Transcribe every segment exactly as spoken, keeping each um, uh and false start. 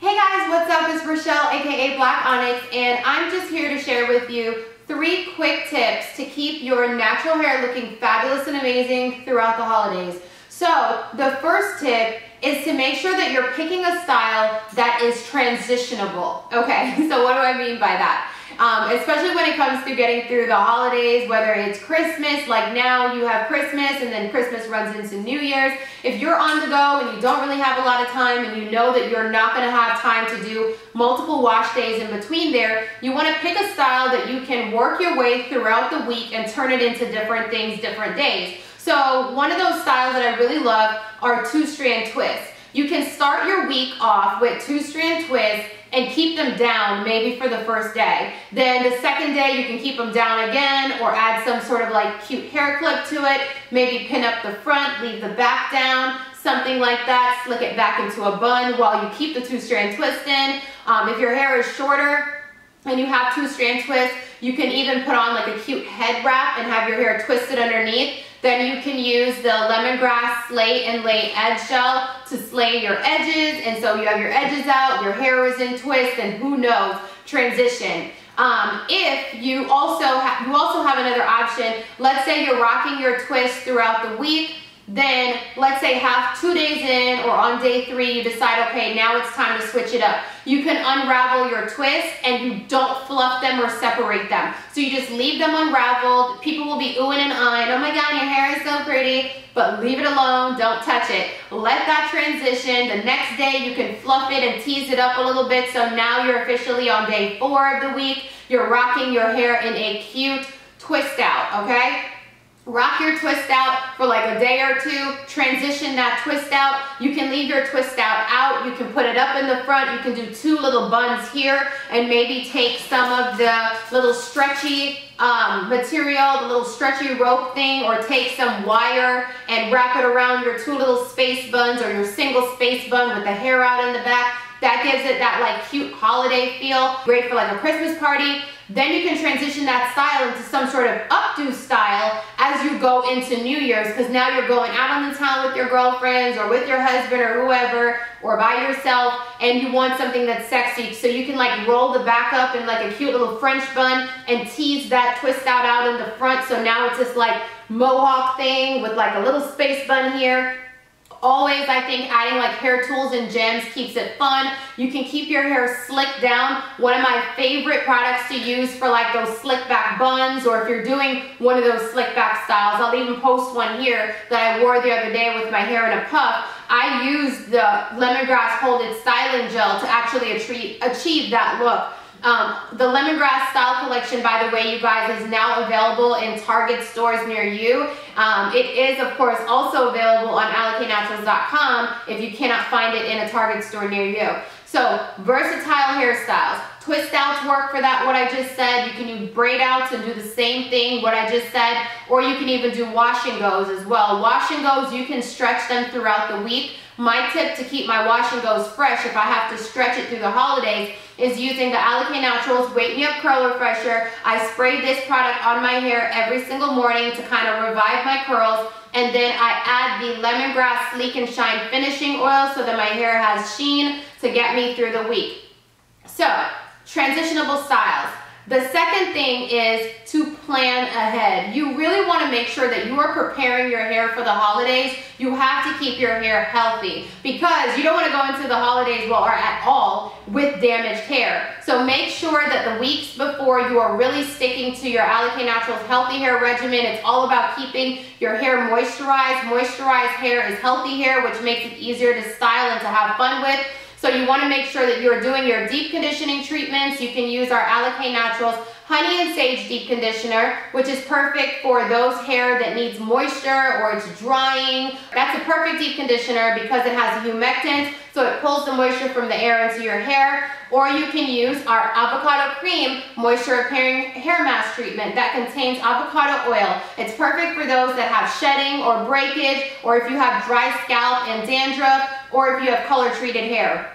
Hey guys, what's up? It's Rochelle, aka Black Onyx, and I'm just here to share with you three quick tips to keep your natural hair looking fabulous and amazing throughout the holidays. So the first tip is to make sure that you're picking a style that is transitionable. Okay, so what do I mean by that? Um, especially when it comes to getting through the holidays, whether it's Christmas, like now you have Christmas and then Christmas runs into New Year's. If you're on the go and you don't really have a lot of time and you know that you're not going to have time to do multiple wash days in between there, you want to pick a style that you can work your way throughout the week and turn it into different things, different days. So one of those styles that I really love are two-strand twists. You can start your week off with two-strand twists and keep them down maybe for the first day. Then the second day you can keep them down again or add some sort of like cute hair clip to it. Maybe pin up the front, leave the back down, something like that. Slick it back into a bun while you keep the two-strand twist in. Um, if your hair is shorter and you have two-strand twists, you can even put on like a cute head wrap and have your hair twisted underneath. Then you can use the Lemongrass Slay and Lay Edge Gel to slay your edges, and so you have your edges out, your hair is in twist, and who knows, transition. Um, if you also, ha you also have another option, let's say you're rocking your twist throughout the week, then let's say half two days in or on day three you decide, okay, now it's time to switch it up. You can unravel your twists and you don't fluff them or separate them. So you just leave them unraveled. People will be oohing and ahhing, oh my god, your hair is so pretty, but leave it alone, don't touch it. Let that transition. The next day you can fluff it and tease it up a little bit, so now you're officially on day four of the week. You're rocking your hair in a cute twist out, okay? Rock your twist out for like a day or two, transition that twist out. You can leave your twist out out, you can put it up in the front, you can do two little buns here and maybe take some of the little stretchy um, material, the little stretchy rope thing, or take some wire and wrap it around your two little space buns or your single space bun with the hair out in the back. That gives it that like cute holiday feel, great for like a Christmas party. Then you can transition that style into some sort of updo style as you go into New Year's, because now you're going out on the town with your girlfriends or with your husband or whoever, or by yourself, and you want something that's sexy. So you can like roll the back up in like a cute little French bun and tease that twist out out in the front. So now it's this like mohawk thing with like a little space bun here. Always, I think, adding like hair tools and gems keeps it fun. You can keep your hair slicked down. One of my favorite products to use for like those slick back buns, or if you're doing one of those slick back styles, I'll even post one here that I wore the other day with my hair in a puff. I used the Lemongrass Hold It Styling Gel to actually achieve that look. Um, the Lemongrass Style Collection, by the way, you guys, is now available in Target stores near you. Um, it is, of course, also available on alikay naturals dot com if you cannot find it in a Target store near you. So, versatile hairstyles. Twist outs work for that, what I just said. You can use braid outs and do the same thing, what I just said. Or you can even do wash and goes as well. Wash and goes, you can stretch them throughout the week. My tip to keep my wash and goes fresh, if I have to stretch it through the holidays, is using the Alikay Naturals Wake Me Up Curl Refresher. I spray this product on my hair every single morning to kind of revive my curls, and then I add the Lemongrass Sleek and Shine Finishing Oil so that my hair has sheen to get me through the week. So, transitionable styles. The second thing is to plan ahead. You really want to make sure that you are preparing your hair for the holidays. You have to keep your hair healthy, because you don't want to go into the holidays, well, or at all, with damaged hair. So make sure that the weeks before you are really sticking to your Alikay Naturals healthy hair regimen. It's all about keeping your hair moisturized. Moisturized hair is healthy hair, which makes it easier to style and to have fun with. So you want to make sure that you're doing your deep conditioning treatments. You can use our Alikay Naturals Honey and Sage Deep Conditioner, which is perfect for those hair that needs moisture or it's drying. That's a perfect deep conditioner because it has a humectant, so it pulls the moisture from the air into your hair. Or you can use our Avocado Cream Moisture Repairing Hair Mask Treatment that contains avocado oil. It's perfect for those that have shedding or breakage, or if you have dry scalp and dandruff, or if you have color treated hair.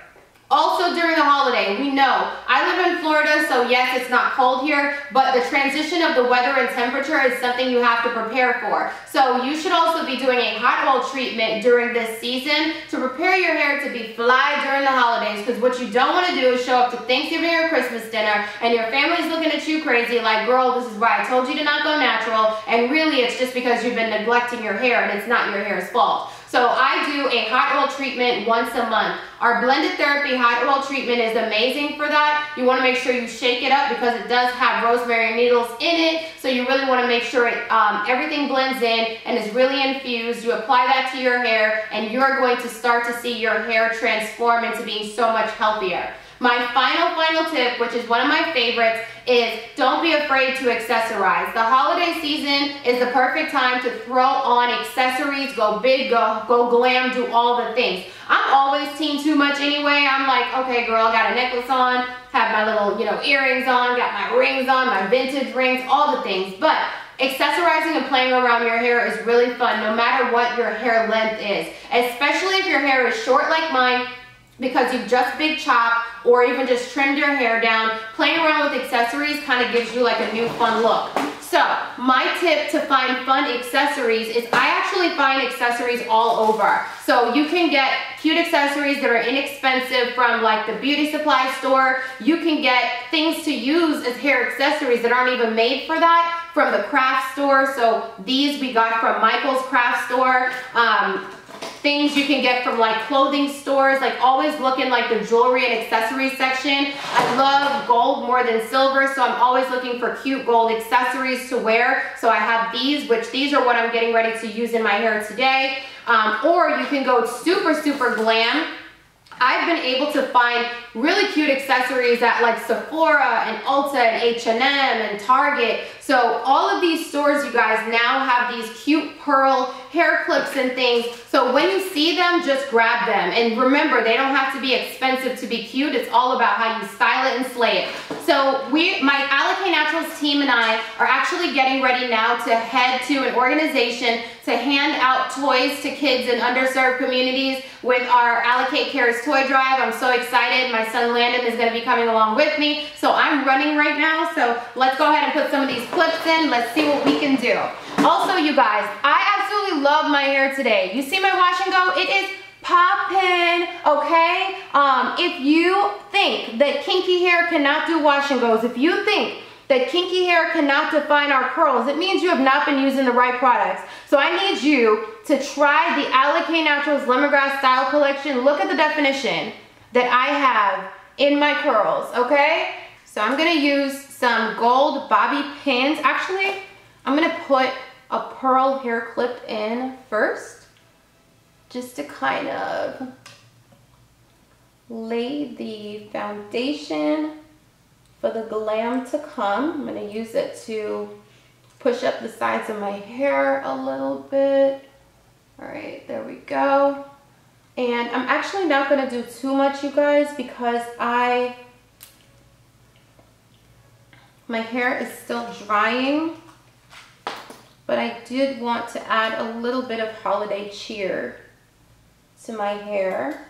Also during the holiday, we know, I live in Florida, so yes, it's not cold here, but the transition of the weather and temperature is something you have to prepare for. So you should also be doing a hot oil treatment during this season to prepare your hair to be fly during the holidays, because what you don't want to do is show up to Thanksgiving or Christmas dinner and your family's looking at you crazy like, girl, this is why I told you to not go natural, and really it's just because you've been neglecting your hair and it's not your hair's fault. So I do a hot oil treatment once a month. Our blended therapy hot oil treatment is amazing for that. You want to make sure you shake it up because it does have rosemary needles in it. So you really want to make sure it, um, everything blends in and is really infused. You apply that to your hair and you're going to start to see your hair transform into being so much healthier. My final, final tip, which is one of my favorites, is don't be afraid to accessorize. The holiday season is the perfect time to throw on accessories, go big, go, go glam, do all the things. I'm always team too much anyway. I'm like, okay girl, I got a necklace on, have my little, you know, earrings on, got my rings on, my vintage rings, all the things. But accessorizing and playing around your hair is really fun no matter what your hair length is. Especially if your hair is short like mine, because you've just big chopped or even just trimmed your hair down. Playing around with accessories kind of gives you like a new fun look. So my tip to find fun accessories is I actually find accessories all over. So you can get cute accessories that are inexpensive from like the beauty supply store. You can get things to use as hair accessories that aren't even made for that from the craft store. So these we got from Michael's craft store. Um, Things you can get from like clothing stores, like always look in like the jewelry and accessories section. I love gold more than silver, so I'm always looking for cute gold accessories to wear. So I have these, which these are what I'm getting ready to use in my hair today. Um, or you can go super, super glam. I've been able to find really cute accessories at like Sephora and Ulta and H and M and Target. So all of these stores, you guys, now have these cute pearl hair clips and things. So when you see them, just grab them. And remember, they don't have to be expensive to be cute. It's all about how you style it and slay it. So we, my Alikay Naturals team and I are actually getting ready now to head to an organization to hand out toys to kids in underserved communities with our Alikay Cares Toy Drive. I'm so excited. My son Landon is going to be coming along with me. So I'm running right now. So let's go ahead and put some of these clips in. Let's see what we can do. Also, you guys, I absolutely love my hair today. You see my wash and go? It is poppin', okay? Um, if you think that kinky hair cannot do wash and goes, if you think that kinky hair cannot define our curls, it means you have not been using the right products. So I need you to try the Alikay Naturals Lemongrass Style Collection. Look at the definition that I have in my curls, okay? So I'm gonna use some gold bobby pins. Actually, I'm gonna put a pearl hair clip in first, just to kind of lay the foundation for the glam to come. I'm gonna use it to push up the sides of my hair a little bit. All right, there we go. And I'm actually not gonna do too much, you guys, because I, my hair is still drying, but I did want to add a little bit of holiday cheer to my hair.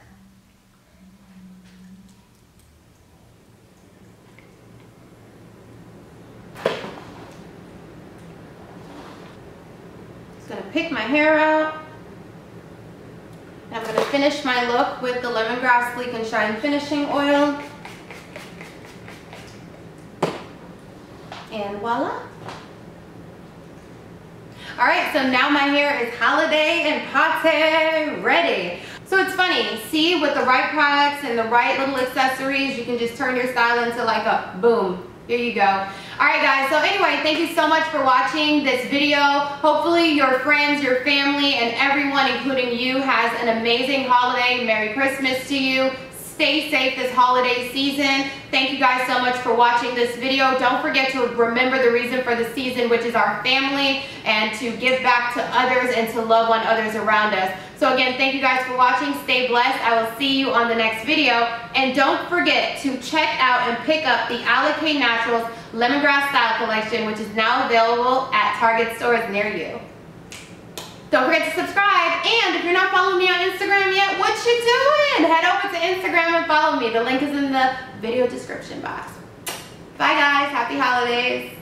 Just gonna pick my hair out. I'm gonna finish my look with the Lemongrass Sleek and Shine Finishing Oil. And voila. All right, so now my hair is holiday and party ready. So it's funny, see, with the right products and the right little accessories, you can just turn your style into like a boom. Here you go. All right, guys, so anyway, thank you so much for watching this video. Hopefully your friends, your family, and everyone, including you, has an amazing holiday. Merry Christmas to you. Stay safe this holiday season. Thank you guys so much for watching this video. Don't forget to remember the reason for the season, which is our family, and to give back to others and to love on others around us. So again, thank you guys for watching. Stay blessed. I will see you on the next video. And don't forget to check out and pick up the Alikay Naturals Lemongrass Style Collection, which is now available at Target stores near you. Don't forget to subscribe, and if you're not following me on Instagram yet, what you doing? Head over to Instagram and follow me. The link is in the video description box. Bye guys, happy holidays.